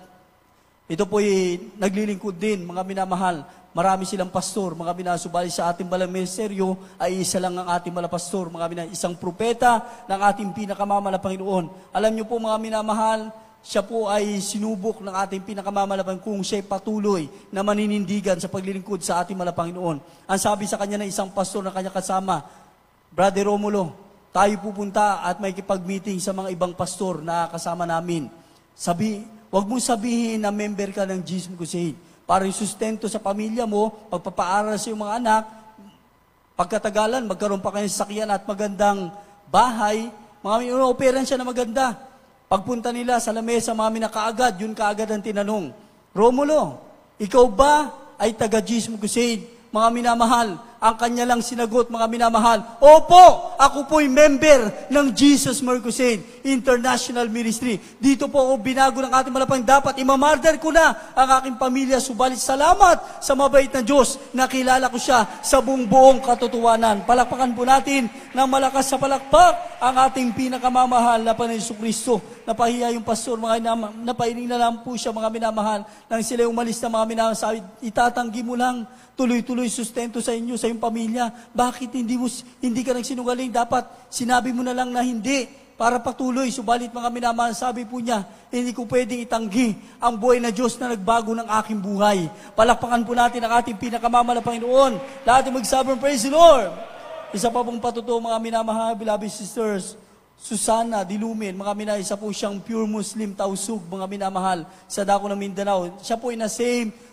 Ito po ay naglilingkod din, mga minamahal. Marami silang pastor, mga minasubali sa ating balang ministeryo, ay isa lang ang ating balang pastor, mga minamahal, isang propeta ng ating pinakamamahal na Panginoon. Alam niyo po, mga minamahal, siya po ay sinubok ng ating pinakamamahal na Panginoon kung siya'y patuloy na maninindigan sa paglilingkod sa ating mahal na Panginoon. Ang sabi sa kanya ng isang pastor na kanya kasama, Brother Romulo, tayo pupunta at may kipag-meeting sa mga ibang pastor na kasama namin. Sabi, wag mong sabihin na member ka ng Jesus Crusade. Para yung sustento sa pamilya mo, pagpapaaral sa iyong mga anak, pagkatagalan, magkaroon pa kayo sa sakyan at magandang bahay, mga operan siya na maganda. Pagpunta nila sa lamesa, mga kaagad, yun kaagad ang tinanong, Romulo, ikaw ba ay taga-Jesus Crusade? Mga minamahal, ang kanya lang sinagot, mga minamahal, opo, ako po'y member ng Jesus Miracle Crusade International Ministry. Dito po ako binago ng ating malapang dapat, imamarder ko na ang aking pamilya. Subalit salamat sa mabait na Diyos, nakilala ko siya sa buong buong katotohanan. Palakpakan po natin ng malakas sa palakpak ang ating pinakamamahal na Panginoon Jesucristo. Napahiya yung pastor, mga inama, napailing na lang po siya, mga minamahal, nang sila umalis na, mga minamahal, sabi, itatanggi mo lang, tuloy-tuloy sustento sa inyo, sa iyong pamilya. Bakit hindi mo hindi ka nagsinungaling? Dapat sinabi mo na lang na hindi para patuloy. Subalit, mga minamahal, sabi po niya, hindi ko pwedeng itanggi ang buhay na Diyos na nagbago ng aking buhay. Palakpakan po natin ang ating pinakamamahal na Panginoon. Lahat ay magsabong praise the Lord. Isa pa pong patutuo, mga minamahal, beloved sisters, Susana Dilumin, mga minamahal, isa po siyang pure Muslim tausug, mga minamahal, sa dako ng Mindanao. Siya po ay na-same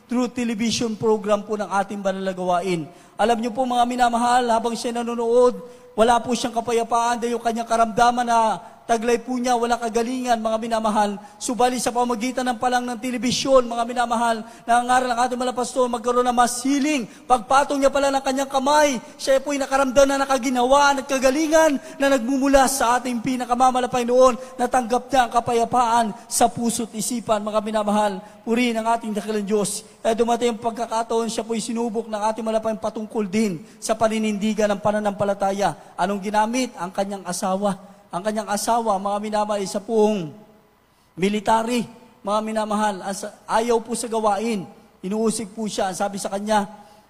through television program po ng ating banal na gawain. Alam niyo po mga minamahal, habang siya nanonood, wala po siyang kapayapaan dahil yung kanyang karamdaman na taglay po niya, wala kagalingan, mga minamahal. Subali sa pamagitan ng palang ng telebisyon, mga minamahal, nangangaral ang ating mga pastor, magkaroon ng mas healing. Pagpatong niya pala ng kanyang kamay, siya po'y nakaramdam na nakaginawa at kagalingan na nagmumula sa ating pinakamamamalapay noon, natanggap niya ang kapayapaan sa puso't isipan, mga minamahal. Purihin ang ating dakilang Diyos. Kaya dumating ang pagkakataon, siya po'y sinubok ng ating malapay patungkol din sa paninindigan ng pananampalataya. Anong ginamit? Ang kanyang asawa. Ang kanyang asawa, mga minamahal, isa pong military, mga minamahal, ayaw po sa gawain. Inuusig po siya. Sabi sa kanya,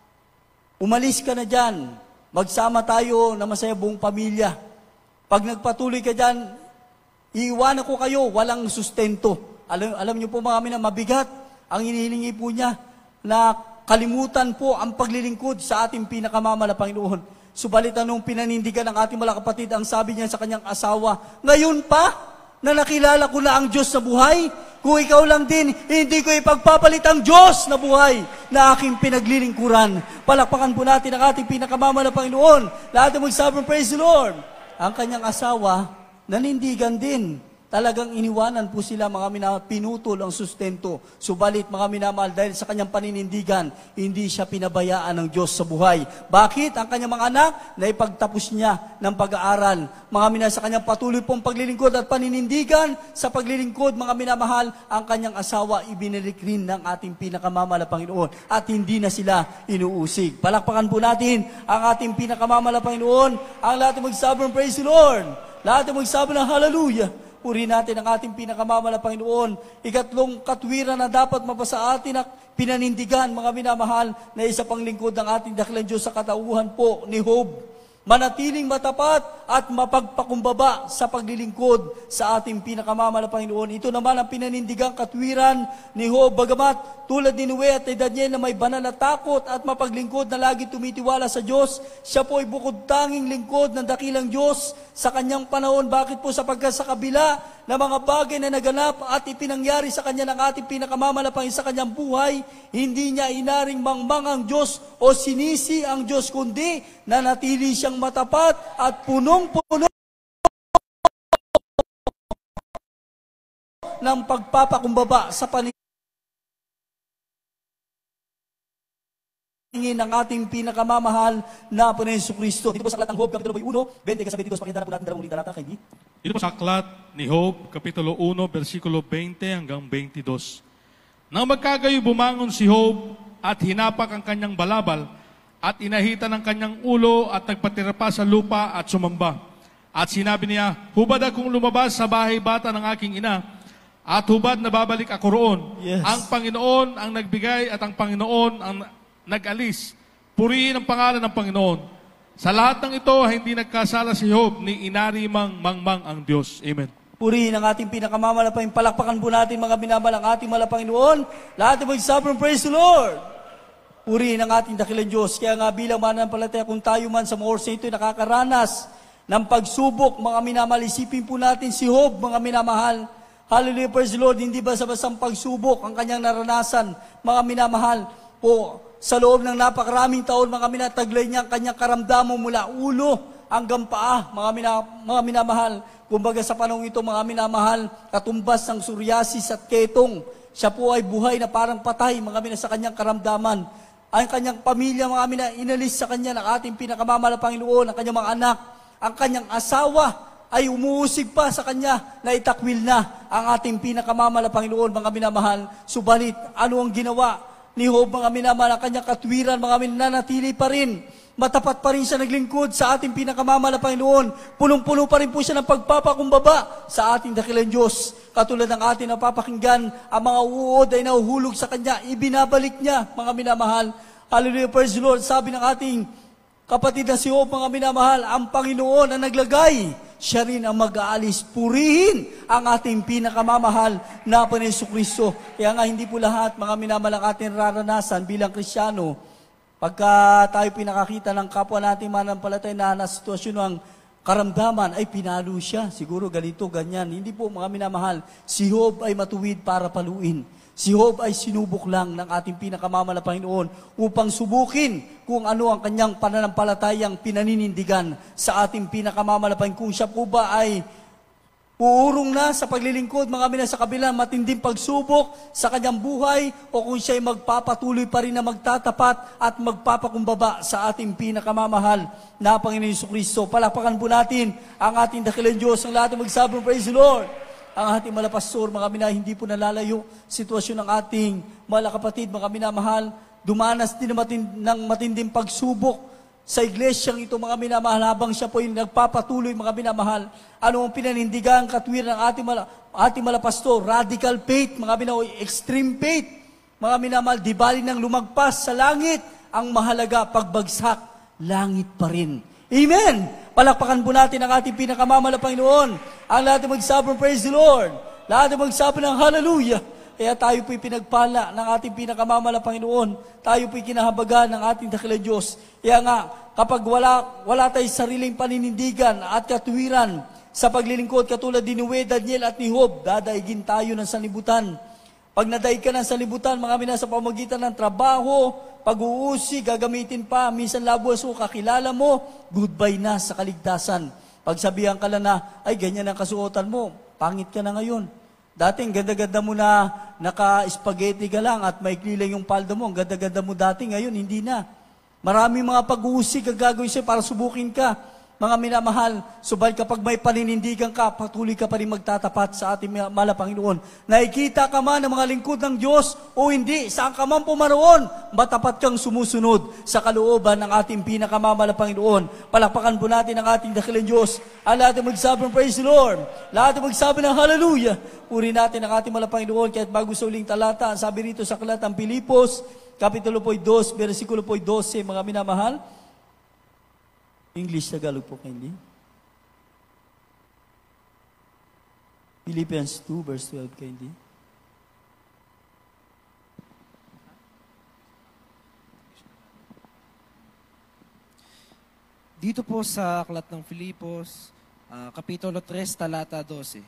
umalis ka na dyan. Magsama tayo na masaya buong pamilya. Pag nagpatuloy ka dyan, iiwanan ko kayo, walang sustento. Alam, alam niyo po mga minamahal, mabigat ang hinihilingi po niya na kalimutan po ang paglilingkod sa ating pinakamamalang Panginoon. Subalit anong pinanindigan ng ating mga kapatid, ang sabi niya sa kanyang asawa, ngayon pa na nakilala ko na ang Diyos na buhay, kung ikaw lang din, hindi ko ipagpapalit ang Diyos na buhay na aking pinaglilingkuran. Palakpakan po natin ang ating pinakamamalang Panginoon. Lahat ng magsabing praise the Lord. Ang kanyang asawa, nanindigan din. Talagang iniwanan po sila, mga minamahal, pinutol ang sustento. Subalit mga minamahal, dahil sa kanyang paninindigan, hindi siya pinabayaan ng Diyos sa buhay. Bakit? Ang kanyang mga anak, naipagtapos niya ng pag-aaral. Mga minamahal, sa kanyang patuloy pong paglilingkod at paninindigan sa paglilingkod, mga minamahal, ang kanyang asawa, ibinalik rin ng ating pinakamamalang Panginoon. At hindi na sila inuusig. Palakpakan po natin ang ating pinakamamalang Panginoon. Ang lahat ng magsabi ng praise the Lord. Lahat ng magsabi ng hallelujah. Purihin natin ang ating pinakamamalang Panginoon. Ikatlong katwiran na dapat mapasa atin na pinanindigan, mga minamahal, na isa pang lingkod ng ating dakilang Diyos sa katauhan po ni Job. Manatiling matapat at mapagpakumbaba sa paglilingkod sa ating pinakamamalang Panginoon. Ito naman ang pinanindigang katwiran ni Job. Bagamat tulad ni Noe at ni Daniel na may banal na takot at mapaglingkod na lagi tumitiwala sa Diyos, siya po ay bukod tanging lingkod ng dakilang Diyos sa kanyang panahon. Bakit po? Sapagkat sa kabila na mga bagay na naganap at ipinangyari sa kanya ng ating pinakamamalang Panginoon sa kanyang buhay, hindi niya inaring mangmang ang Diyos o sinisi ang Diyos, kundi nanatili siyang matapat at punong-puno ng pagpapakumbaba sa paningin ng ating pinakamamahal na Panginoon Jesucristo. Dito po sa aklat ng Job, Kapitulo uno, twenty hanggang twenty-two, pakinggan po natin dalawang ulit talata, kay Dito po sa aklat ni Job, Kapitulo uno, versikulo twenty hanggang twenty-two. Nang magkagayo bumangon si Job at hinapak ang kanyang balabal at inahitan ang kanyang ulo at nagpatira pa sa lupa at sumamba. At sinabi niya, hubad akong lumabas sa bahay bata ng aking ina at hubad na babalik ako roon. Yes. Ang Panginoon ang nagbigay at ang Panginoon ang nag-alis. Purihin ang pangalan ng Panginoon. Sa lahat ng ito, hindi nagkasala si Job ni inari mang mangmang ang Diyos. Amen. Purihin ang ating pinakamamalaking palakpakan po natin, mga binabal ang ating malapanginoon. Lahat ng magsabi ng praise the Lord. Purihin ang ating dakilang Diyos. Kaya nga bilang mananampalataya, kung tayo man sa mga oras ito nakakaranas ng pagsubok, mga minamahal, isipin po natin si Job, mga minamahal. Hallelujah, praise the Lord. Hindi ba sa basang pagsubok ang kanyang naranasan, mga minamahal, po sa loob ng napakaraming taon, mga minataglay niya ang kanyang karamdamo mula ulo hanggang paa, mga, mina, mga minamahal. Kumbaga sa panahon ito, mga minamahal, katumbas ng psoriasis at ketong. Siya po ay buhay na parang patay, mga mina, sa kanyang karamdaman. Ang kanyang pamilya, mga mina, inalis sa kanya ng ating pinakamamalang Panginoon, ang kanyang mga anak, ang kanyang asawa, ay umuusig pa sa kanya na itakwil na ang ating pinakamamalang Panginoon, mga minamahal. Subalit, ano ang ginawa ni Job, mga minamahal? Ang kanyang katwiran, mga minanatili pa rin. Matapat pa rin siya naglingkod sa ating pinakamamalang Panginoon. Punong-puno pa rin po siya ng pagpapakumbaba sa ating dakilang Diyos. Katulad ng ating napapakinggan, ang mga uod ay nahuhulog sa Kanya, ibinabalik niya, mga minamahal. Hallelujah, praise the Lord. Sabi ng ating kapatid na si Job, mga minamahal, ang Panginoon ang naglagay, siya rin ang mag-aalis. Purihin ang ating pinakamamahal na Panginoon Jesucristo. Kaya nga hindi po lahat, mga minamahal, ang ating raranasan bilang Kristiyano. Pagka tayo pinakakita ng kapwa natin mananampalataya na nasa sitwasyon ng karamdaman, ay pinalo siya. Siguro ganito, ganyan. Hindi po, mga minamahal. Si Job ay matuwid para paluin. Si Job ay sinubok lang ng ating pinakamamahal na Panginoon upang subukin kung ano ang kanyang pananampalatayang pinaninindigan sa ating pinakamamahal na Panginoon. Kung siya po ba ay uurong na sa paglilingkod, mga mina, sa kabilang matinding pagsubok sa kanyang buhay, o kung siya ay magpapatuloy pa rin na magtatapat at magpapakumbaba sa ating pinakamamahal na Panginoon Jesucristo. Palakpakan po natin ang ating dakilang Diyos, ang lahat ng magsabong praise the Lord. Ang ating malapastor, mga mina, hindi po nalalayo sitwasyon ng ating mga kapatid, mga minamahal. Dumanas din ng matind- ng matinding pagsubok sa iglesyang ito, mga minamahal, habang siya po yung nagpapatuloy, mga minamahal. Ano ang pinanindigan, katwiran ng ating, mala- ating malapastor? Radical faith, mga minamahal, extreme faith. Mga minamahal, di bali nang lumagpas sa langit, ang mahalaga, pagbagsak, langit pa rin. Amen! Palakpakan po natin ang ating pinakamamahal na Panginoon. Ang lahat ng magsabi ng praise the Lord. Lahat ng magsabi ng hallelujah. Kaya tayo po'y pinagpala ng ating pinakamamahal na Panginoon. Tayo po'y kinahabagan ng ating dakilang Diyos. Kaya nga, kapag wala, wala tayong sariling paninindigan at katuwiran sa paglilingkod, katulad ni Noe, Daniel at ni Job, dadaigin tayo ng sanlibutan. Pag nadaig ka ng sanlibutan, mga mina, sa pamagitan ng trabaho, pag-uusi, gagamitin pa, minsan labos o kakilala mo, goodbye na sa kaligtasan. Pagsabihan ka lang na, ay ganyan ang kasuotan mo, pangit ka na ngayon. Dating ganda-ganda mo na naka-spaghetti ka lang at maikli lang yung paldo mo, ang ganda-ganda mo dati, ngayon hindi na. Maraming mga pag-uusi ka gagawin sa'yo para subukin ka. Mga minamahal, subal kapag may paninindigan ka, patuloy ka pa rin magtatapat sa ating mahal na Panginoon. Nakikita ka man ng mga lingkod ng Diyos o hindi, saan ka man pumaroon, matapat kang sumusunod sa kalooban ng ating pinakamamahal na Panginoon. Palakpakan po natin ang ating dakilang Diyos. Ang lahat ng magsabi ng praise the Lord. Lahat ng magsabi ng hallelujah. Puri natin ang ating mahal na Panginoon. Kahit bago sa uling talata, ang sabi rito sa kalatang Pilipos, Kapitulo po two, versikulo po twelve, mga minamahal. English, Tagalog po kayo, hindi? Philippians two, verse twelve kayo, hindi? Dito po sa aklat ng Filipos, uh, Kapitulo three, talata twelve.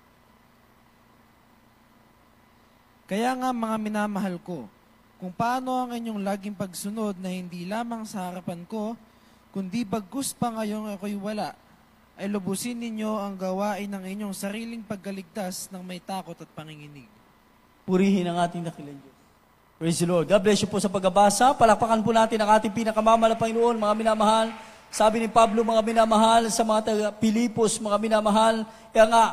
Kaya nga mga minamahal ko, kung paano ang inyong laging pagsunod na hindi lamang sa harapan ko, kundi bagkus pa ngayong ako'y wala, ay lubusin ninyo ang gawain ng inyong sariling pagkaligtas ng may takot at panginginig. Purihin ang ating dakilang Diyos. Praise the Lord. God bless you po sa pagbabasa. Palakpakan po natin ang ating pinakamamahal na Panginoon, mga minamahal. Sabi ni Pablo, mga minamahal, sa mga taga Pilipos, mga minamahal, kaya nga,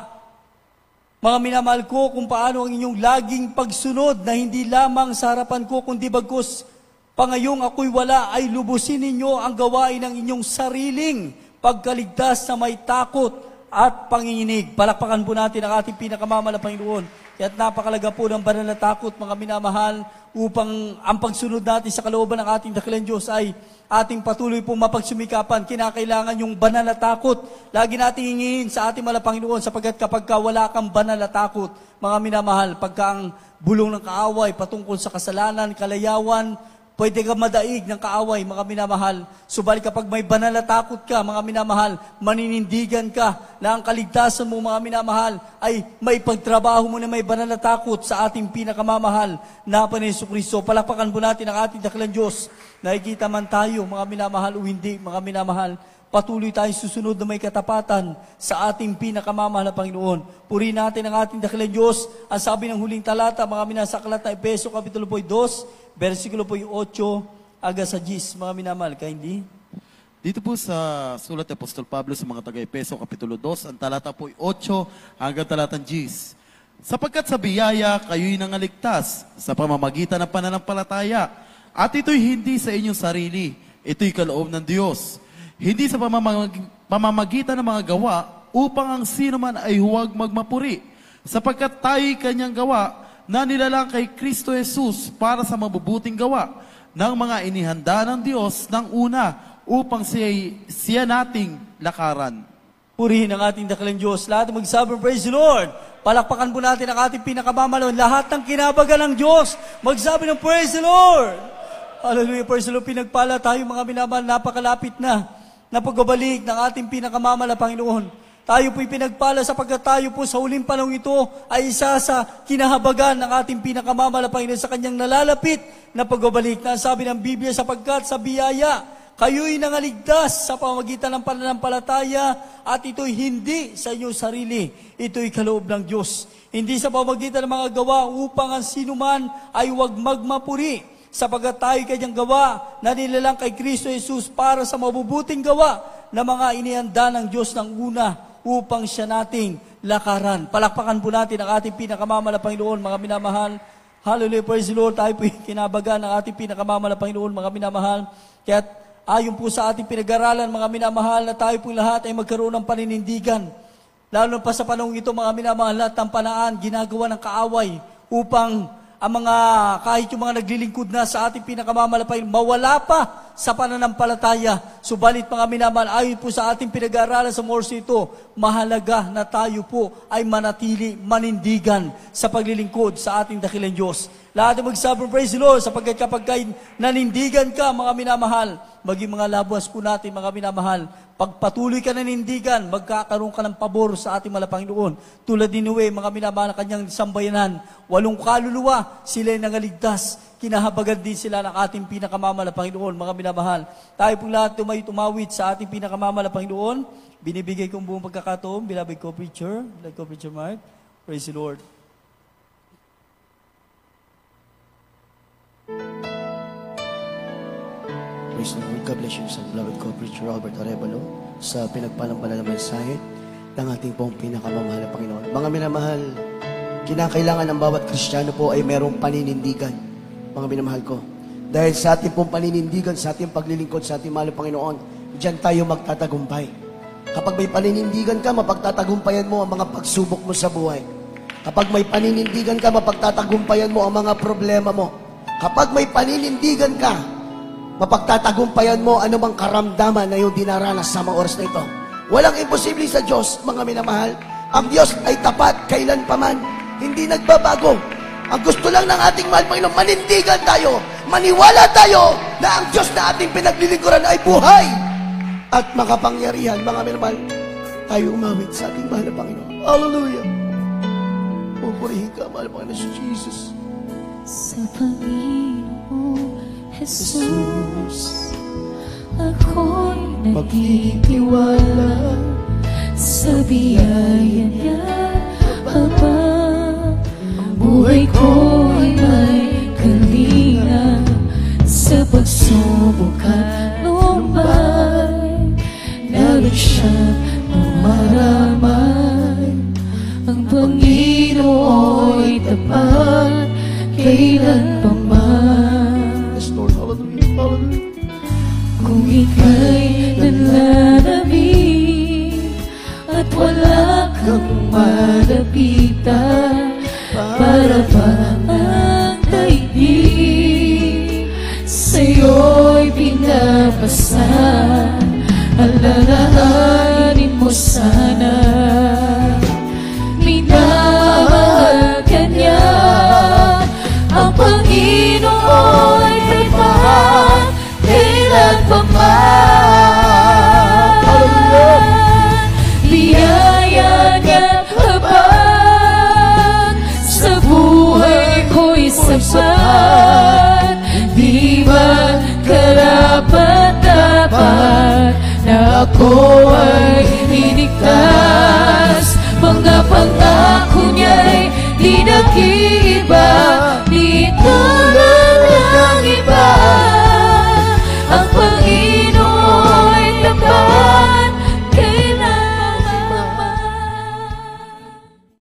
mga minamahal ko, kung paano ang inyong laging pagsunod na hindi lamang sa harapan ko, kundi bagkus pangayong ako'y wala, ay lubusin ninyo ang gawain ng inyong sariling pagkaligtas na may takot at panginginig. Palakpakan po natin ang ating pinakamamahal na Panginoon. Kaya't napakalaga po ng banal na takot, mga minamahal, upang ang pagsunod natin sa kalooban ng ating dakilang Diyos ay ating patuloy pong mapagsumikapan. Kinakailangan yung banal na takot. Lagi nating hingin sa ating mahal na Panginoon, sapagkat kapag ka wala kang banal na takot, mga minamahal, pagka ang bulong ng kaaway patungkol sa kasalanan, kalayawan, pwede ka madaig ng kaaway, mga minamahal. Subalit kapag may banal na takot ka, mga minamahal, maninindigan ka na ang kaligtasan mo, mga minamahal, ay may pagtrabaho mo na may banal na takot sa ating pinakamamahal na Panginoon Jesucristo. Palakpakan po natin ang ating dakilang Diyos. Nakikita man tayo, mga minamahal o hindi, mga minamahal, patuloy tayong susunod na may katapatan sa ating pinakamamahal na Panginoon. Purihin natin ang ating dakilang Diyos. Ang sabi ng huling talata, mga minasaklat na Epeso, Kapitulo po two, versikulo po eight, aga sa ten, mga minamahal, kaya hindi? Dito po sa sulat ni Apostol Pablo sa mga taga-Epeso, Kapitulo two, ang talata po eight hanggang talatang ten. Sapagkat sa biyaya, kayo'y nangaligtas sa pamamagitan ng pananampalataya. At ito'y hindi sa inyong sarili, ito'y kaloob ng Diyos. Hindi sa pamamag- pamamagitan ng mga gawa, upang ang sino man ay huwag magmapuri. Sapagkat tayo'y kanyang gawa, na nilalang kay Kristo Jesus para sa mabubuting gawa ng mga inihanda ng Diyos ng una upang siya, siya nating lakaran. Purihin ang ating dakilang Diyos. Lahat magsabi, praise the Lord. Palakpakan po natin ang ating pinakamamahal. Lahat ng kinabagan ng Diyos, magsabi ng praise the Lord. Hallelujah, praise the Lord. Pinagpala tayo, mga minamahal, napakalapit na na pagbabalik ng ating pinakamamahal na Panginoon. Tayo po'y pinagpala sapagkat tayo po sa huling panahon ito ay isa sa kinahabagan ng ating pinakamamalapain sa kanyang nalalapit na pagbabalik. Na sabi ng Biblia, sapagkat sa biyaya, kayo'y nangaligtas sa pamamagitan ng pananampalataya at ito'y hindi sa inyong sarili. Ito'y kaloob ng Diyos. Hindi sa pamamagitan ng mga gawa upang ang sinuman ay huwag magmapuri. Sapagkat tayo kanyang gawa na nilalang kay Kristo Jesus para sa mabubuting gawa na mga inihanda ng Diyos ng una upang siya nating lakaran. Palakpakan po natin ang ating pinakamamala Panginoon, mga minamahal. Hallelujah, praise the Lord. Tayo po kinabagan ng ating pinakamamala Panginoon, mga minamahal. Kaya ayon po sa ating pinag-aralan, mga minamahal, na tayo po lahat ay magkaroon ng paninindigan. Lalo pa sa panahon ito, mga minamahal, lahat ng panaan, ginagawa ng kaaway upang ang mga, kahit yung mga naglilingkod na sa ating pinakamamalapain, mawala pa sa pananampalataya. Subalit mga minamahal, ayon po sa ating pinag-aaralan sa Morse ito, mahalaga na tayo po ay manatili, manindigan sa paglilingkod sa ating dakilang Diyos. Lahat ay magsabi, praise the Lord, sapagkat kapag kayo nanindigan ka, mga minamahal, maging mga labuas po natin, mga minamahal, pagpatuloy ka nanindigan, magkakaroon ka ng pabor sa ating Malapanginoon. Tulad ni Noe, mga minamahal, kanyang sambayanan, walong kaluluwa, sila ay nangaligtas. Kinahabagan din sila ng ating pinakamamala Panginoon, mga minamahal. Tayo pong lahat tumay tumawid sa ating pinakamamala Panginoon. Binibigay kong buong pagkakataon, beloved co-preacher, beloved co-preacher Mark. Praise the Lord. Praise the Lord. God bless you sa beloved co-preacher Albert Arevalo sa pinagpalampala na mensahe ng ating pong pinakamamahal na Panginoon. Mga minamahal, kinakailangan ng bawat Kristiyano po ay merong paninindigan, mga minamahal ko. Dahil sa ating pong paninindigan, sa ating paglilingkod sa ating mahal na Panginoon, diyan tayo magtatagumpay. Kapag may paninindigan ka, mapagtatagumpayan mo ang mga pagsubok mo sa buhay. Kapag may paninindigan ka, mapagtatagumpayan mo ang mga problema mo. Kapag may paninindigan ka, mapagtatagumpayan mo anumang karamdaman na yung dinaranas sa mga oras na ito. Walang imposible sa Diyos, mga minamahal. Ang Diyos ay tapat kailan paman. Hindi nagbabago. Ang gusto lang ng ating mahal Panginoon, manindigan tayo. Maniwala tayo na ang Diyos na ating pinaglilingkuran ay buhay at makapangyarihan, mga minamahal. Tayo umawit sa ating mahal na Panginoon. Hallelujah. Pupurihin ka, mahal na Panginoon si Jesus. Sa Panginoon Jesus, ako'y nagtitiwala sa biyaya niya habang buhay ko'y may kalinga sa pagsubok at lumbay. Lalo siyang lumaramay, ang Panginoon'y tapat kailan pa man. Kung ika'y nananabik at wala kang malapitan, para bang ang daigdig sa'yo'y pinapasan, alalahanin mo sana. Minamahal ka niya, ang Panginoon ay tapat kailan pa man. Biyaya niya habang sa buhay ko'y sapat. Di ba karapat-dapat na ako ay